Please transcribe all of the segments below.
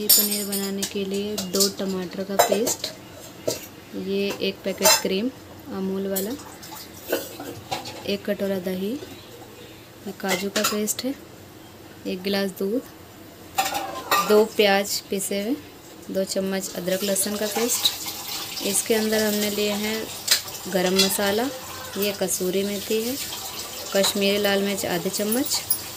शाही पनीर बनाने के लिए 2 टमाटर का पेस्ट, ये 1 पैकेट क्रीम अमूल वाला, 1 कटोरा दही, ये काजू का पेस्ट है, 1 गिलास दूध, 2 प्याज पिसे हुए, 2 चम्मच अदरक लहसुन का पेस्ट। इसके अंदर हमने लिए हैं गरम मसाला, ये कसूरी मेथी है, कश्मीरी लाल मिर्च आधे चम्मच,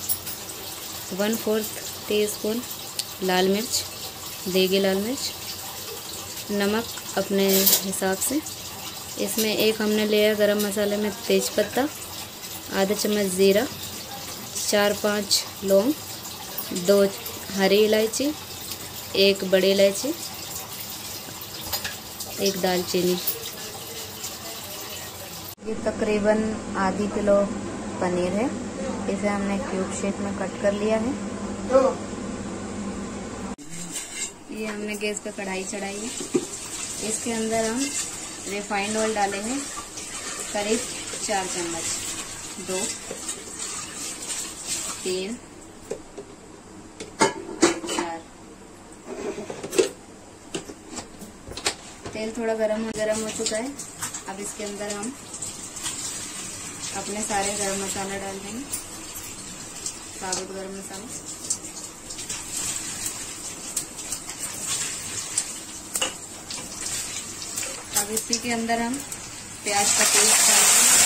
1/4 टीस्पून लाल मिर्च, देगी लाल मिर्च, नमक अपने हिसाब से। इसमें एक हमने लिया गरम मसाले में तेज पत्ता, आधा चम्मच ज़ीरा, 4-5 लौंग, 2 हरी इलायची, 1 बड़ी इलायची, 1 दालचीनी। ये तकरीबन आधी किलो पनीर है, इसे हमने क्यूब शेप में कट कर लिया है। ये हमने गैस पे कढ़ाई चढ़ाई है, इसके अंदर हम रिफाइंड ऑयल डालेंगे करीब 4 चम्मच, 2, 3, 4। तेल थोड़ा गरम हो चुका है। अब इसके अंदर हम अपने सारे गरम मसाला डाल देंगे, साबुत गरम मसाला। अब इसी के अंदर हम प्याज का पेस्ट डाल देंगे।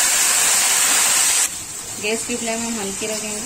गैस की फ्लेम हम हल्की रखेंगे।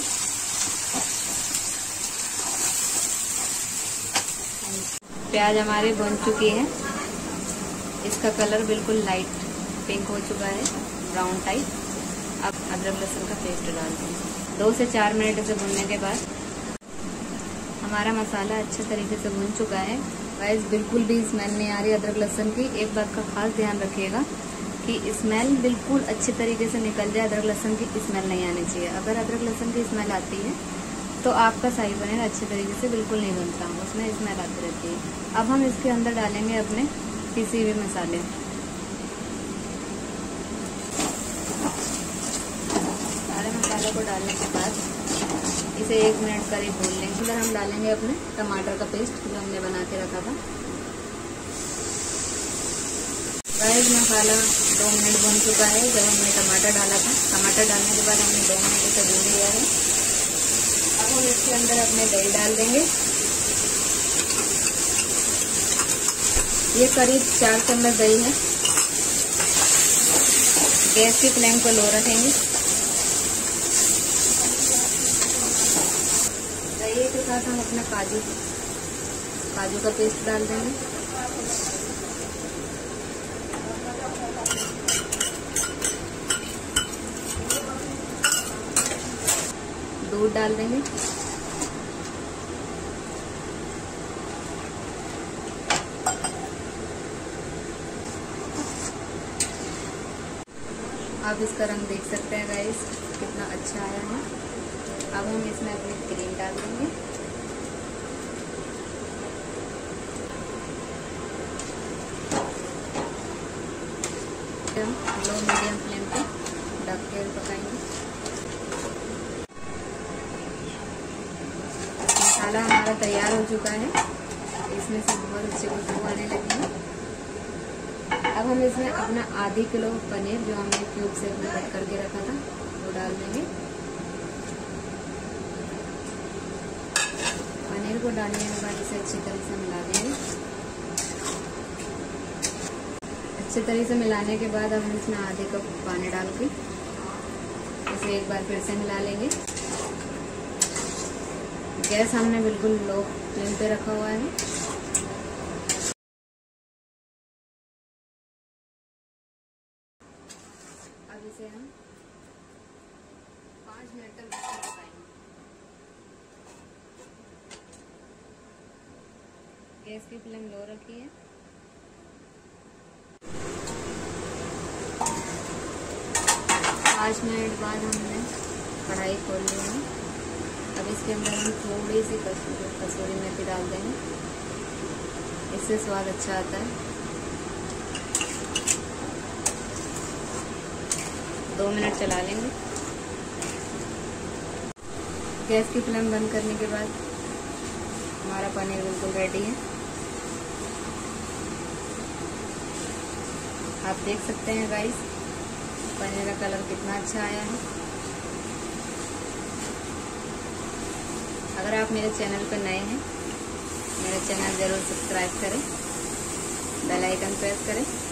प्याज हमारी भुन चुकी है, इसका कलर बिल्कुल लाइट पिंक हो चुका है, ब्राउन टाइप। अब अदरक लहसुन का पेस्ट डाल देंगे। 2 से 4 मिनट इसे भुनने के बाद हमारा मसाला अच्छे तरीके से भुन चुका है। गाइस बिल्कुल भी स्मेल नहीं आ रही अदरक लहसुन की। एक बात का खास ध्यान रखिएगा कि स्मेल बिल्कुल अच्छे तरीके से निकल जाए, अदरक लहसुन की स्मेल नहीं आनी चाहिए। अगर अदरक लहसुन की स्मेल आती है तो आपका शाही पनीर अच्छे तरीके से बिल्कुल नहीं बनता, उसमें स्मेल आती रहती है। अब हम इसके अंदर डालेंगे अपने पिसे हुए मसाले। मसाले को डालने के बाद इसे 1 मिनट करीब भून लेंगे। अंदर हम डालेंगे अपने टमाटर का पेस्ट जो हमने बना के रखा था। गाइस मसाला 2 मिनट भून चुका है। जब हमने टमाटर डाला था, टमाटर डालने के बाद हमने 2 मिनट इसे भून लिया है। अब हम इसके अंदर अपने दही डाल देंगे। ये करीब 4 चम्मच दही है। गैस की फ्लेम को लो रखेंगे। दही के साथ हम अपना काजू का पेस्ट डाल देंगे। दूध डाल देंगे। आप इसका रंग देख सकते हैं गाइस कितना अच्छा आया है। अब हम इसमें अपनी क्रीम डाल देंगे। लो मीडियम फ्लेम पे ढक के पकाएंगे। मसाला हमारा तैयार हो चुका है, इसमें से बहुत अच्छी खुशबू आने लगी है। अब हम इसमें अपना आधी किलो पनीर जो हमने क्यूब से कट करके रखा था वो डाल देंगे। पनीर को डालने के बाद इसे अच्छी तरह से मिला देंगे। अच्छे तरीके से मिलाने के बाद हम इसमें आधे कप पानी डाल के इसे एक बार फिर से मिला लेंगे। गैस हमने बिल्कुल लो फ्लेम पे रखा हुआ है। अब इसे हम 5 मिनट तक पकाएंगे। गैस की फ्लेम लो रखी है। पाँच मिनट बाद हमने कढ़ाई खोल ली है। अब इसके अंदर हम थोड़ी सी कसूरी मेथी डाल देंगे, इससे स्वाद अच्छा आता है। 2 मिनट चला लेंगे। गैस की फ्लेम बंद करने के बाद हमारा पनीर बिल्कुल रेडी है। आप देख सकते हैं गाइस, पनीर का कलर कितना अच्छा आया है। अगर आप मेरे चैनल पर नए हैं, मेरा चैनल जरूर सब्सक्राइब करें, बेल आइकन प्रेस करें